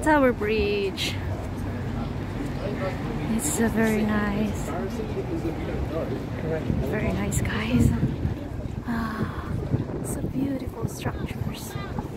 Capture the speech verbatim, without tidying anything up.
Tower Bridge. It's uh, very nice. Very nice, guys. Ah, so beautiful structures.